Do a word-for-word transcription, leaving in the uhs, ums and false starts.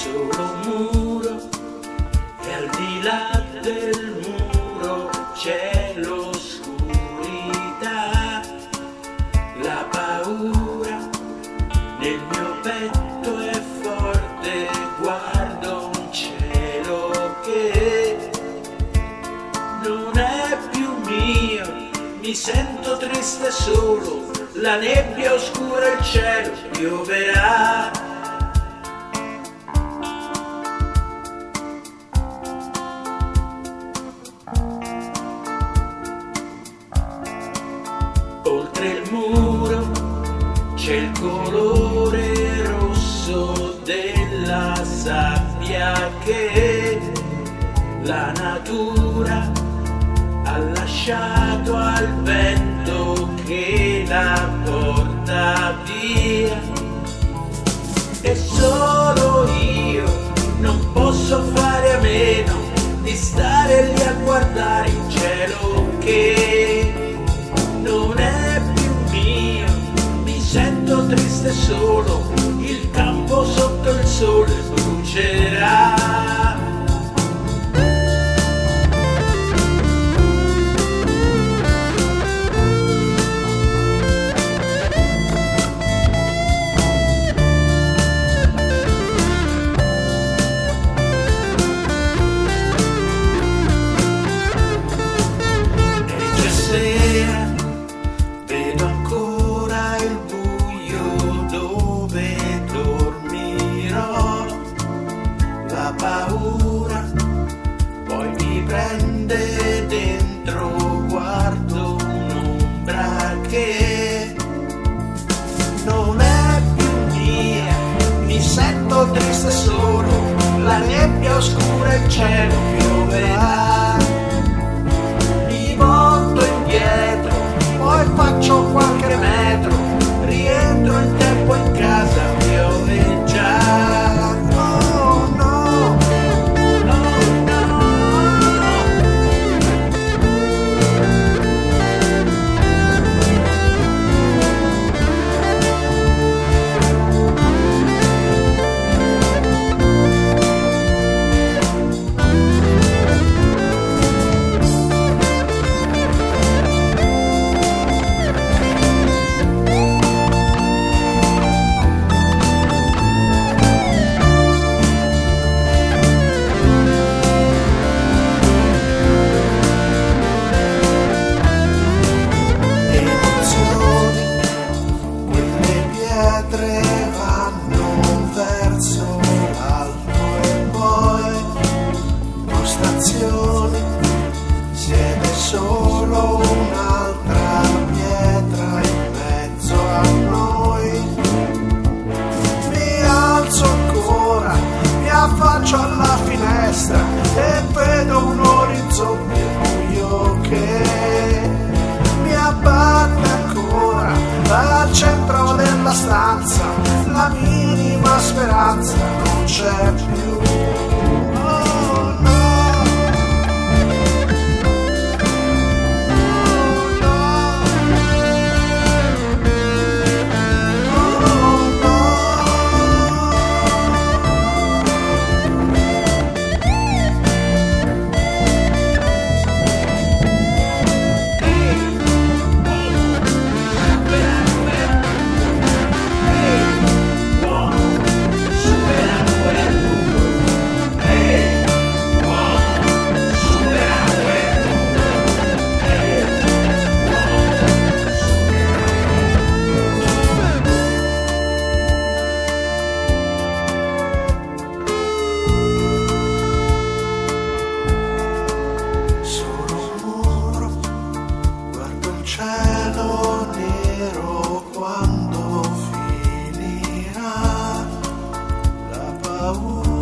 solo un muro e al di là del muro c'è l'oscurità, la paura nel mio petto è forte, guardo un cielo che non è più mio, mi sento triste solo, la nebbia oscura il cielo, pioverà. Oltre il muro c'è il colore rosso della sabbia che la natura ha lasciato al vento che la porta via. E solo io non posso fare a meno di stare lì a guardare il cielo che non è più mio, mi sento triste solo, il campo sotto il sole brucerà. Vedo ancora il buio dove dormirò, la paura poi mi prende dentro, guardo un'ombra che non è più mia, mi sento triste solo, la nebbia oscura il cielo, pioverà. Poi faccio qualche metro, rientro in tempo in casa, piove già. Oh no, no, no. Vanno verso l'alto e poi postazioni, siete solo un'altra pietra in mezzo a noi. Mi alzo ancora, mi affaccio alla finestra e vedo un orizzonte buio che mi abbatte ancora al centro della stanza, la minima speranza non c'è più. Oh no, cielo nero quando finirà la paura.